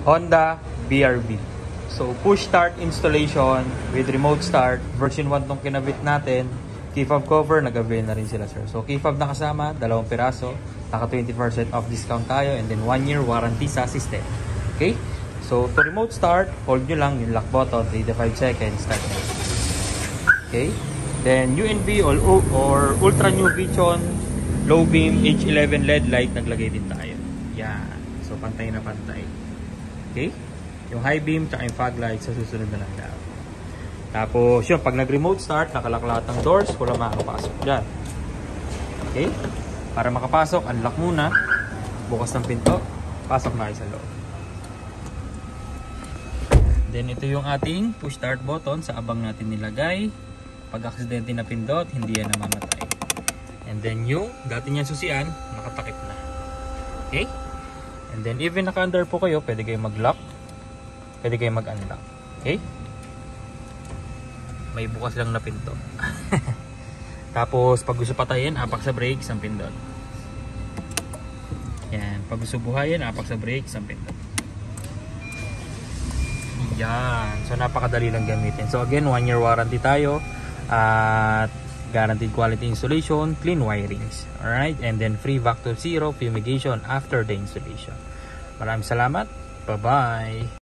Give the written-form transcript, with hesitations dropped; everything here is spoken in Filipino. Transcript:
Honda BRV. So push start installation with remote start. Version 1 tong kinabit natin. Key fob cover, nag-avail na rin sila sir. So key fob na kasama, 2 piraso. Naka 20% off discount tayo and then 1 year warranty sa system. Okay? So to remote start, hold nyo lang yung lock button, 3 to 5 seconds, start na. Okay? Then UNV or Ultra New Vision low beam H11 LED light naglagay din tayo. Yan. So pantay na pantay. Okay? Yung high beam tsaka yung fog light sa susunod na lang daw. Tapos yun, pag nag-remote start, nakalak lahat ng doors, wala makakapasok dyan. Okay? Para makapasok, unlock muna. Bukas ng pinto, pasok na kayo sa loob. Then ito yung ating push start button sa abang natin nilagay. Pag aksidente na pindot, hindi yan namamatay. And then yung dati niyang susian, nakatakip na. Okay? And then even naka-under po kayo, pwede kayo mag-lock. Pwede kayo mag-unlock. Okay? May bukas lang na pinto. Tapos pag gusto patayin, apak sa brakes ang pindot. Yan. Pag gusto buhayin, apak sa brakes ang pindot. Yan. So napakadali lang gamitin. So again, 1 year warranty tayo. At guaranteed quality installation, clean wirings. Alright? And then free vacuum zero fumigation after the installation. Maraming salamat. Bye-bye.